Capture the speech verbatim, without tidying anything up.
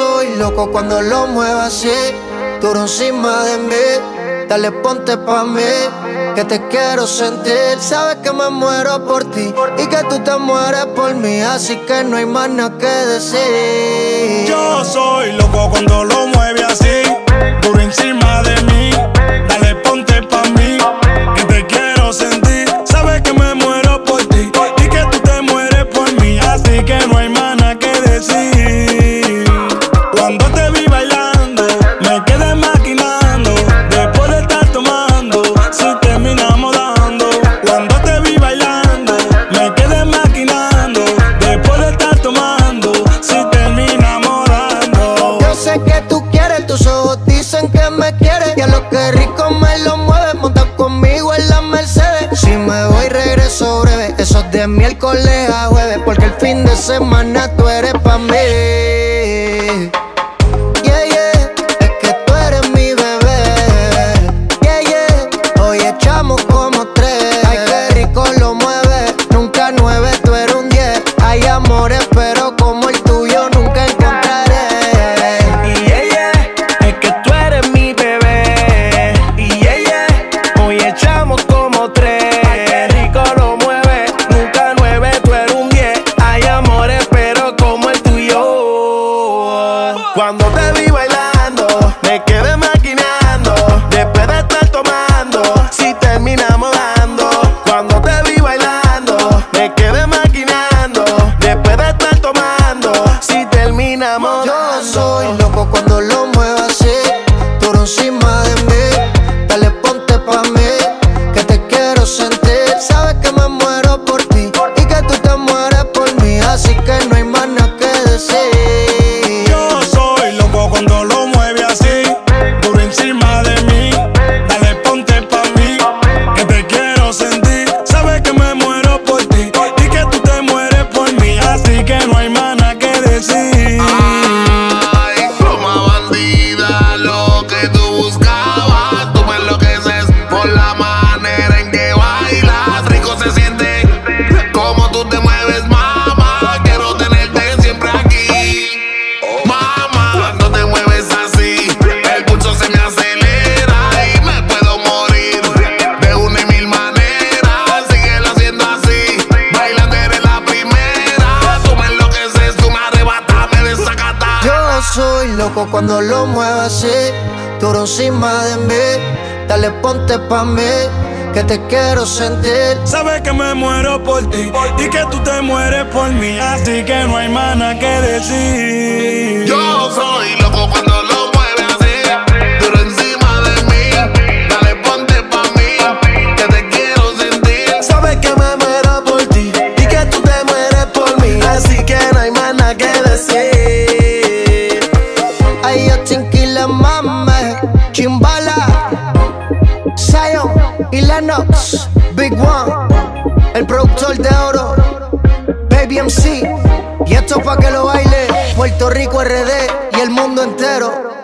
soy loco cuando lo muevas así, duro encima de mí. Dale, ponte pa' mí, que te quiero sentir. Sabes que me muero por ti y que tú te mueres por mí, así que no hay más nada que decir. Yo soy loco cuando lo mueve así, duro encima de mí. Dale, ponte pa' mí, que te quiero sentir. Sabes que me muero por ti y que tú te mueres por mí, así que no hay más nada que decir. Cuando te vi bailando, me quedé maquinando. Después de estar tomando, si terminamos dando. Cuando te vi bailando, me quedé maquinando. Después de estar tomando, si terminamos dando. Yo sé que tú quieres, tus ojos dicen que me quieres. Y a lo que rico me lo mueves, monta conmigo en la Mercedes. Si me voy regreso breve, esos de miércoles a jueves, porque el fin de semana tú eres pa' mí. Yeah, yeah, es que tú eres mi bebé. Yeah, yeah, hoy echamos como tres. Ay, qué rico lo mueve, nunca nueve, tú eres un diez. Hay amores, pero como el tuyo nunca encontraré. Y yeah, yeah, es que tú eres mi bebé. Y yeah, yeah, hoy echamos como tres. Ay, qué rico lo mueve, nunca nueve, tú eres un diez. Hay amores, pero como el tuyo. Cuando te vi bailando, me quedé maquinando. Después de estar tomando, si terminamos dando. Cuando te vi bailando, me quedé maquinando. Después de estar tomando, si terminamos Yo dando. soy loco cuando lo muevas así, duro encima de mí. Dale, ponte pa' mí, que te quiero sentir. Sabes que me muero por ti y que tú te mueres por mí, así que no hay más nada que decir. Yo soy loco cuando lo mueve así, duro encima de mí. Dale, ponte pa' mí, que te quiero sentir. Sabes que me muero por ti y que tú te mueres por mí, así que no hay más nada que decir. Ay, pluma bandida, lo que tú buscabas. Tú me enloqueces por la manera en que bailas. Rico se siente como tú te mueves, mamá. Quiero tenerte siempre aquí, mamá. Cuando te mueves así, el pulso se me acelera y me puedo morir de una y mil maneras. Síguelo haciendo así, bailando eres la primera. Tú me enloqueces, tú me arrebatas, me desacatas. Yo soy loco cuando lo muevas así, duro encima de mí. Dale, ponte pa' mí, que te quiero sentir. Sabes que me muero por ti y que tú te mueres por mí, así que no hay más nada que decir. Yo soy loco cuando lo mueve así, duro encima de mí. Dale, ponte pa' mí, que te quiero sentir. Sabes que me muero por ti y que tú te mueres por mí, así que no hay más nada que decir. Ay, yo tranquila, mame, Chimbala, Zion y Lennox, Big One, el productor de oro, Baby M C. Y esto pa' que lo baile Puerto Rico, R D y el mundo entero.